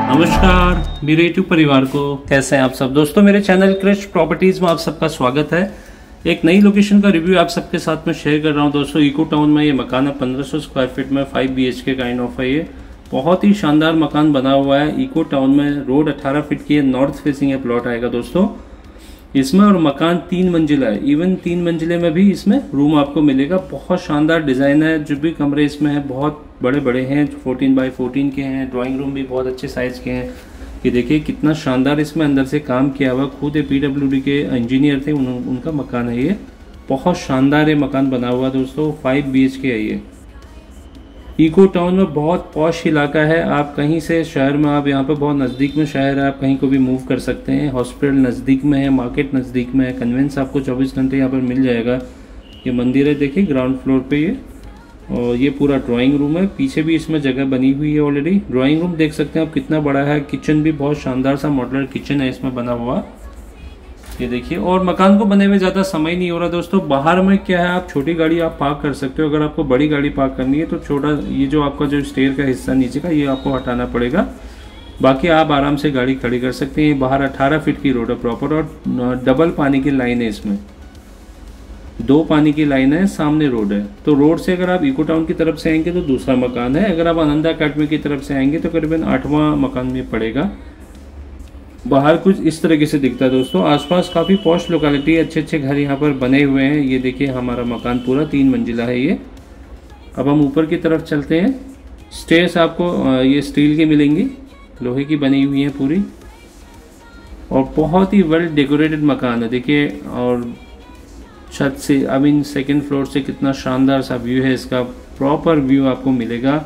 नमस्कार मेरे यूट्यूब परिवार को, कैसे हैं आप सब दोस्तों। मेरे चैनल क्रिश प्रॉपर्टीज में आप सबका स्वागत है। एक नई लोकेशन का रिव्यू आप सबके साथ में शेयर कर रहा हूं दोस्तों। इको टाउन में ये मकान है, 1500 स्क्वायर फीट में 5 BHK काइंड ऑफ है। ये बहुत ही शानदार मकान बना हुआ है इको टाउन में। रोड 18 फीट की है, नॉर्थ फेसिंग है प्लॉट आएगा दोस्तों इसमें। और मकान 3 मंजिला है, इवन 3 मंजिले में भी इसमें रूम आपको मिलेगा। बहुत शानदार डिजाइन है, जो भी कमरे इसमें है बहुत बड़े बड़े हैं, 14 बाई 14 के हैं। ड्राइंग रूम भी बहुत अच्छे साइज के हैं। ये देखिए कितना शानदार इसमें अंदर से काम किया हुआ। खुद PWD के इंजीनियर थे, उनका मकान है ये। बहुत शानदार ये मकान बना हुआ दोस्तों। 5 BHK है ये। इको टाउन में बहुत पॉश इलाका है। आप कहीं से शहर में, आप यहाँ पे बहुत नज़दीक में शहर है, आप कहीं को भी मूव कर सकते हैं। हॉस्पिटल नज़दीक में है, मार्केट नज़दीक में है, कन्वेंस आपको 24 घंटे यहाँ पर मिल जाएगा। ये मंदिर है देखिए ग्राउंड फ्लोर पे ये। और ये पूरा ड्राइंग रूम है, पीछे भी इसमें जगह बनी हुई है ऑलरेडी। ड्राइंग रूम देख सकते हैं आप कितना बड़ा है। किचन भी बहुत शानदार सा मॉडुलर किचन है इसमें बना हुआ, ये देखिए। और मकान को बने में ज़्यादा समय नहीं हो रहा दोस्तों। बाहर में क्या है, आप छोटी गाड़ी आप पार्क कर सकते हो। अगर आपको बड़ी गाड़ी पार्क करनी है तो छोटा ये जो आपका जो स्टेयर का हिस्सा नीचे का, ये आपको हटाना पड़ेगा। बाकी आप आराम से गाड़ी खड़ी कर सकते हैं। बाहर 18 फीट की रोड है प्रॉपर, और डबल पानी की लाइन है इसमें। 2 पानी की लाइन है, सामने रोड है। तो रोड से अगर आप इको टाउन की तरफ से आएंगे तो दूसरा मकान है। अगर आप आनंदा अकेडमी की तरफ से आएंगे तो करीबन 8वां मकान में पड़ेगा। बाहर कुछ इस तरीके से दिखता है दोस्तों। आसपास काफ़ी पॉश लोकेलिटी है, अच्छे अच्छे घर यहाँ पर बने हुए हैं। ये देखिए हमारा मकान पूरा 3 मंजिला है ये। अब हम ऊपर की तरफ चलते हैं। स्टेयर्स आपको ये स्टील की मिलेंगी, लोहे की बनी हुई है पूरी। और बहुत ही वेल डेकोरेटेड मकान है देखिए। और छत से सेकंड फ्लोर से कितना शानदार सा व्यू है इसका। प्रॉपर व्यू आपको मिलेगा।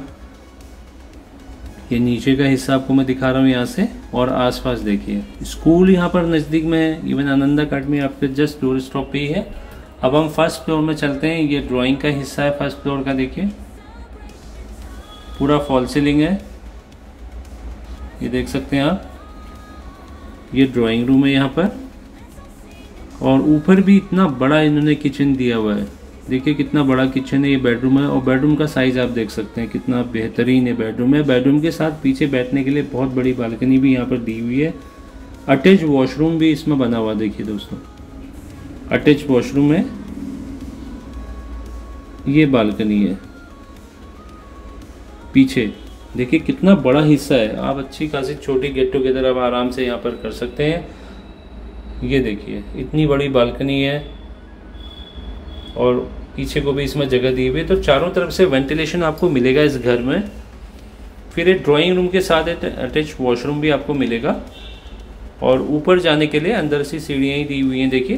ये नीचे का हिस्सा आपको मैं दिखा रहा हूँ यहाँ से। और आसपास देखिए स्कूल यहाँ पर नज़दीक में है, इवन आनंदा अकेडमी आपके जस्ट डोर स्टॉप पे ही है। अब हम फर्स्ट फ्लोर में चलते हैं। ये ड्राइंग का हिस्सा है फर्स्ट फ्लोर का, देखिए पूरा फॉल सीलिंग है, ये देख सकते हैं आप। ये ड्राइंग रूम है यहाँ पर। और ऊपर भी इतना बड़ा इन्होंने किचन दिया हुआ है, देखिए कितना बड़ा किचन है। ये बेडरूम है, और बेडरूम का साइज आप देख सकते हैं कितना बेहतरीन है बेडरूम है। बेडरूम के साथ पीछे बैठने के लिए बहुत बड़ी बालकनी भी यहाँ पर दी हुई है। अटैच वॉशरूम भी इसमें बना हुआ, देखिए दोस्तों अटैच वॉशरूम है। ये बालकनी है पीछे, देखिए कितना बड़ा हिस्सा है। आप अच्छी खासी छोटी गेट टुगेदर आप आराम से यहाँ पर कर सकते हैं। ये देखिए इतनी बड़ी बालकनी है, और पीछे को भी इसमें जगह दी हुई है। तो चारों तरफ से वेंटिलेशन आपको मिलेगा इस घर में। फिर एक ड्राइंग रूम के साथ एक अटैच वॉशरूम भी आपको मिलेगा। और ऊपर जाने के लिए अंदर से सीढ़ियाँ ही दी हुई हैं देखिए।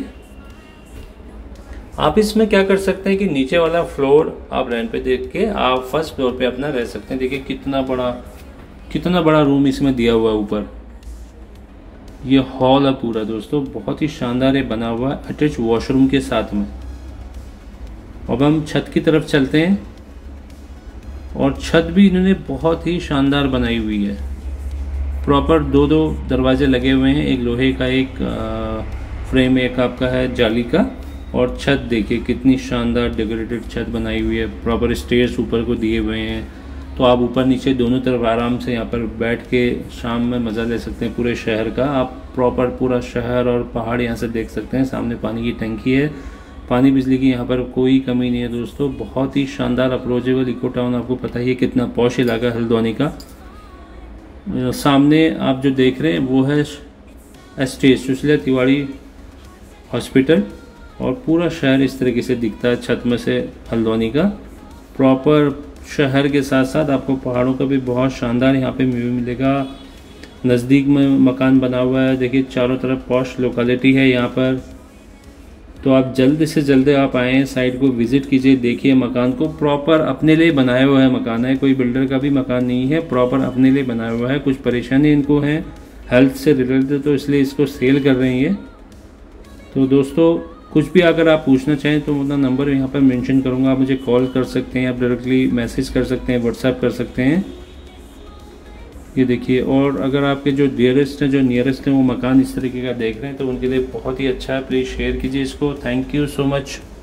आप इसमें क्या कर सकते हैं कि नीचे वाला फ्लोर आप रेंट पे देख के आप फर्स्ट फ्लोर पे अपना रह सकते हैं। देखिए कितना बड़ा रूम इसमें दिया हुआ है ऊपर। ये हॉल है पूरा दोस्तों, बहुत ही शानदार है बना हुआ है अटैच वॉशरूम के साथ में। अब हम छत की तरफ चलते हैं। और छत भी इन्होंने बहुत ही शानदार बनाई हुई है। प्रॉपर 2 दरवाजे लगे हुए हैं, एक लोहे का, एक फ्रेम, एक आपका है जाली का। और छत देखिए कितनी शानदार डेकोरेटेड छत बनाई हुई है। प्रॉपर स्टेयर्स ऊपर को दिए हुए हैं, तो आप ऊपर नीचे दोनों तरफ आराम से यहाँ पर बैठ के शाम में मज़ा ले सकते हैं पूरे शहर का। आप प्रॉपर पूरा शहर और पहाड़ यहाँ से देख सकते हैं। सामने पानी की टंकी है, पानी बिजली की यहाँ पर कोई कमी नहीं है दोस्तों। बहुत ही शानदार अप्रोचेबल इको टाउन, आपको पता ही है कितना पॉश इलाका है हल्द्वानी का। सामने आप जो देख रहे हैं वो है ST सुशीला तिवारी हॉस्पिटल। और पूरा शहर इस तरीके से दिखता है छत में से हल्द्वानी का। प्रॉपर शहर के साथ साथ आपको पहाड़ों का भी बहुत शानदार यहाँ पे व्यू मिलेगा। नज़दीक में मकान बना हुआ है, देखिए चारों तरफ पॉश लोकेलिटी है यहाँ पर। तो आप जल्द से जल्द आप आएँ, साइट को विजिट कीजिए, देखिए मकान को। प्रॉपर अपने लिए बनाया हुआ है मकान है, कोई बिल्डर का भी मकान नहीं है, प्रॉपर अपने लिए बनाया हुआ है। कुछ परेशानी इनको है हेल्थ से रिलेटेड, तो इसलिए इसको सेल कर रही है। तो दोस्तों कुछ भी अगर आप पूछना चाहें तो अपना नंबर यहाँ पर मेंशन करूँगा, आप मुझे कॉल कर सकते हैं, आप डायरेक्टली मैसेज कर सकते हैं, व्हाट्सएप कर सकते हैं। ये देखिए। और अगर आपके जो डियरेस्ट हैं, जो नियरेस्ट हैं, वो मकान इस तरीके का देख रहे हैं तो उनके लिए बहुत ही अच्छा है। प्लीज़ शेयर कीजिए इसको। Thank you so much.